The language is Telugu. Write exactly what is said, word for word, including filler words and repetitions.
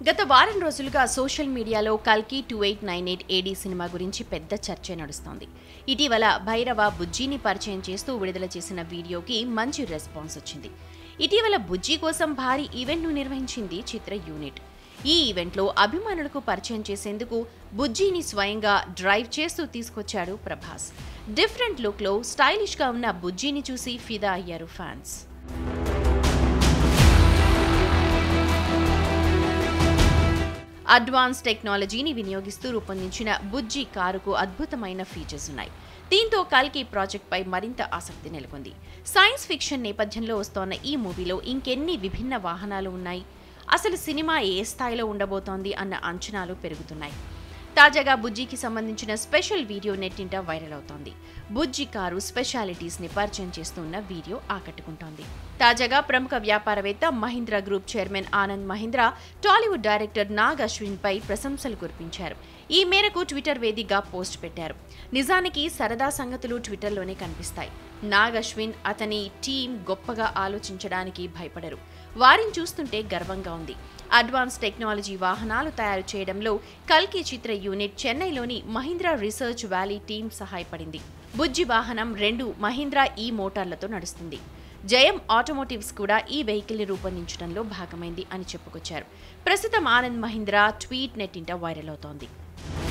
గత వారం రోజులుగా సోషల్ మీడియాలో కల్కి two eight nine eight AD cinema గురించి పెద్ద చర్చ నడుస్తోంది. ఇటీవల భైరవ బుజ్జిని పరిచయం చేస్తూ విడుదల చేసిన వీడియోకి మంచి రెస్పాన్స్ వచ్చింది. ఇటీవల బుజ్జి కోసం భారీ ఈవెంట్ను నిర్వహించింది చిత్ర యూనిట్. ఈ ఈవెంట్లో అభిమానులకు పరిచయం చేసేందుకు బుజ్జిని స్వయంగా డ్రైవ్ చేస్తూ తీసుకొచ్చాడు ప్రభాస్. డిఫరెంట్ లుక్లో స్టైలిష్గా ఉన్న బుజ్జిని చూసి ఫిదా అయ్యారు ఫ్యాన్స్. అడ్వాన్స్ టెక్నాలజీని వినియోగిస్తూ రూపొందించిన బుజ్జి కారుకు అద్భుతమైన ఫీచర్స్ ఉన్నాయి. దీంతో కల్కి ప్రాజెక్ట్పై మరింత ఆసక్తి నెలకొంది. సైన్స్ ఫిక్షన్ నేపథ్యంలో వస్తోన్న ఈ మూవీలో ఇంకెన్ని విభిన్న వాహనాలు ఉన్నాయి, అసలు సినిమా ఏ స్థాయిలో ఉండబోతోంది అన్న అంచనాలు పెరుగుతున్నాయి. తాజాగా బుజ్జికి సంబంధించిన స్పెషల్ వీడియో నెట్టింట వైరల్ అవుతోంది. బుజ్జి కారు స్పెషాలిటీస్ ని పరిచయం చేస్తున్న వీడియో ఆకట్టుకుంటోంది. తాజాగా ప్రముఖ వ్యాపారవేత్త Mahindra group chairman Anand Mahindra Tollywood director Nag Ashwin పై ప్రశంసలు కురిపించారు. ఈ మేరకు ట్విట్టర్ వేదికగా పోస్ట్ పెట్టారు. నిజానికి సరదా సంగతులు ట్విట్టర్లోనే కనిపిస్తాయి. నాగ్ అశ్విన్, అతని టీం గొప్పగా ఆలోచించడానికి భయపడరు. వారిని చూస్తుంటే గర్వంగా ఉంది. అడ్వాన్స్ టెక్నాలజీ వాహనాలు తయారు చేయడంలో కల్కి చిత్ర యూనిట్ చెన్నైలోని మహీంద్రా రీసెర్చ్ వ్యాలీ టీం సహాయపడింది. బుజ్జి వాహనం రెండు మహీంద్రా ఈ మోటార్లతో నడుస్తుంది. జయం ఆటోమోటివ్స్ కూడా ఈ వెహికల్ ని రూపొందించడంలో భాగమైంది అని చెప్పుకొచ్చారు. ప్రస్తుతం ఆనంద్ మహీంద్రా ట్వీట్ నెట్టింట వైరల్ అవుతోంది.